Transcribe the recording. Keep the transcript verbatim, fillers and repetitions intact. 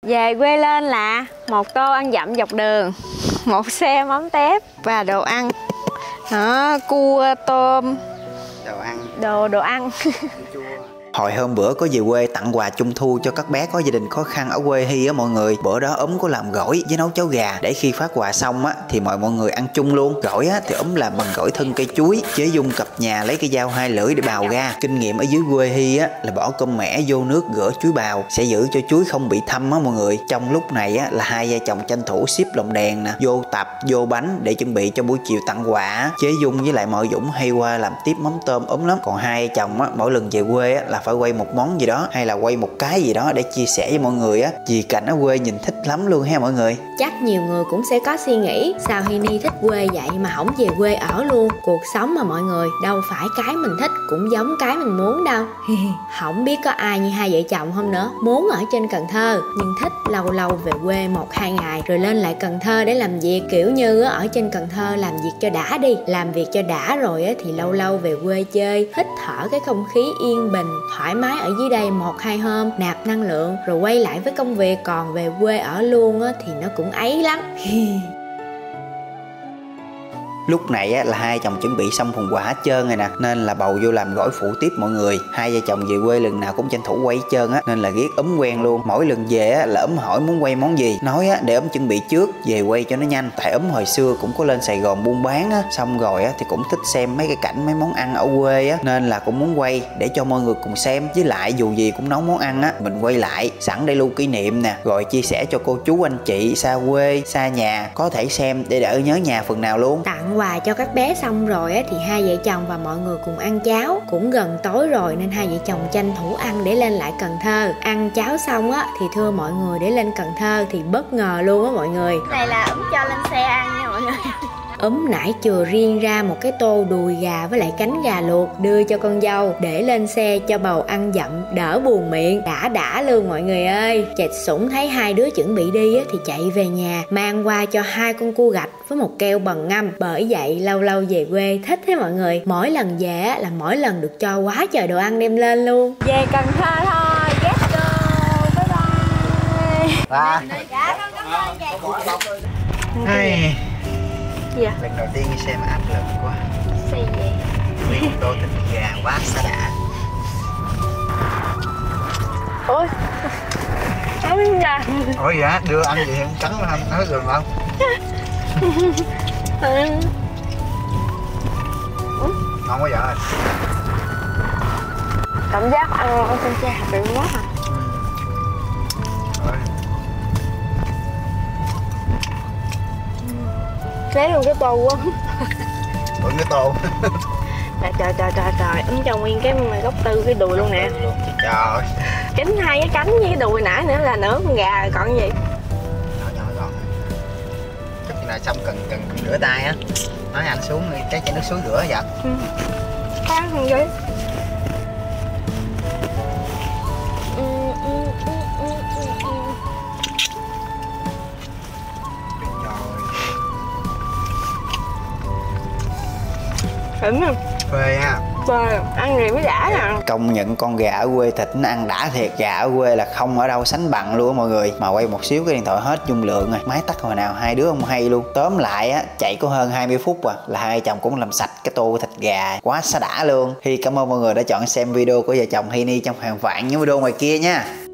Về quê lên là một tô ăn dặm dọc đường, một xe mắm tép và đồ ăn. Đó, cua, tôm, đồ ăn, đồ đồ ăn. Hồi hôm bữa có về quê tặng quà trung thu cho các bé có gia đình khó khăn ở quê Hy á mọi người. Bữa đó ấm có làm gỏi với nấu cháo gà để khi phát quà xong á thì mời mọi người ăn chung luôn. Gỏi á thì ấm làm bằng gỏi thân cây chuối, chế dung cặp nhà lấy cây dao hai lưỡi để bào ra. Kinh nghiệm ở dưới quê Hy á là bỏ cơm mẻ vô nước rửa chuối bào sẽ giữ cho chuối không bị thâm á mọi người. Trong lúc này á là hai vợ chồng tranh thủ xếp lồng đèn nè, vô tập, vô bánh để chuẩn bị cho buổi chiều tặng quà. Chế dung với lại mọi Dũng hay qua làm tiếp mắm tôm ấm lắm. Còn hai vợ chồng á mỗi lần về quê á là phải quay một món gì đó hay là quay một cái gì đó để chia sẻ với mọi người á, vì cảnh ở quê nhìn thích lắm luôn ha mọi người. Chắc nhiều người cũng sẽ có suy nghĩ sao Hy Ni thích quê vậy mà không về quê ở luôn. Cuộc sống mà mọi người, đâu phải cái mình thích cũng giống cái mình muốn đâu. Không biết có ai như hai vợ chồng không nữa, muốn ở trên Cần Thơ nhưng thích lâu lâu về quê một hai ngày rồi lên lại Cần Thơ để làm việc, kiểu như ở trên Cần Thơ làm việc cho đã đi, làm việc cho đã rồi thì lâu lâu về quê chơi, hít thở cái không khí yên bình thoải mái ở dưới đây một hai hôm, nạp năng lượng rồi quay lại với công việc. Còn về quê ở luôn á thì nó cũng ấy lắm. Lúc này á, là hai chồng chuẩn bị xong phần quà hết trơn rồi nè, nên là bầu vô làm gỏi phụ tiếp mọi người. Hai vợ chồng về quê lần nào cũng tranh thủ quay hết trơn á, nên là ghét ấm quen luôn. Mỗi lần về á, là ấm hỏi muốn quay món gì, nói á, để ấm chuẩn bị trước về quay cho nó nhanh. Tại ấm hồi xưa cũng có lên Sài Gòn buôn bán á, xong rồi á, thì cũng thích xem mấy cái cảnh mấy món ăn ở quê á, nên là cũng muốn quay để cho mọi người cùng xem. Với lại dù gì cũng nấu món ăn á, mình quay lại sẵn để lưu kỷ niệm nè, rồi chia sẻ cho cô chú anh chị xa quê xa nhà có thể xem để đỡ nhớ nhà phần nào luôn. Tặng quà cho các bé xong rồi á, thì hai vợ chồng và mọi người cùng ăn cháo. Cũng gần tối rồi nên hai vợ chồng tranh thủ ăn để lên lại Cần Thơ. Ăn cháo xong á thì thưa mọi người để lên Cần Thơ thì bất ngờ luôn á mọi người. Này là ấm cho lên xe ăn nha mọi người. Ấm nãy chừa riêng ra một cái tô đùi gà với lại cánh gà luộc đưa cho con dâu để lên xe cho bầu ăn dặm đỡ buồn miệng. Đã đã luôn mọi người ơi. Chệt Sủng thấy hai đứa chuẩn bị đi á, thì chạy về nhà mang qua cho hai con cua gạch với một keo bần ngâm. Bởi vậy lâu lâu về quê thích thế mọi người. Mỗi lần về á, là mỗi lần được cho quá trời đồ ăn đem lên luôn. Về Cần Thơ thôi. Let's go. Bye bye. Ba. Dạ con cảm ơn chị. Hay. Dạ. Lần đầu tiên đi xe mà áp lực quá. Gì vậy? Nguyên một tô thịt gà quá xa đã. Ôi ấm gà. Ủa dạ, đưa ăn gì không cắn không nói được không? Ngon quá vậy. Cảm giác ăn ăn trên xe hạt quá à. Lấy luôn cái tô quá. Bự cái tô. Trời trời trời trời trời, ấm cho nguyên cái gốc tư cái đùi luôn nè. Trời. Kính hai cái cánh với cái đùi nãy nữa là nửa con gà rồi còn gì. Nhỏ nhỏ gọn. Chút khi nào xong cần cần rửa tay á. Nói anh xuống đi, cái chai nước suối rửa vậy. Ừ. Khoan không vậy. Thịnh không? Phê ha. Phê, ăn gì mới đã nè. Công nhận con gà ở quê thịt nó ăn đã thiệt. Gà ở quê là không ở đâu sánh bằng luôn á mọi người. Mà quay một xíu cái điện thoại hết dung lượng rồi, máy tắt hồi nào hai đứa không hay luôn. Tóm lại á, chạy có hơn hai mươi phút à là hai chồng cũng làm sạch cái tô thịt gà quá xá đã luôn. Hy cảm ơn mọi người đã chọn xem video của vợ chồng Hy Ni trong hàng vạn những video ngoài kia nha.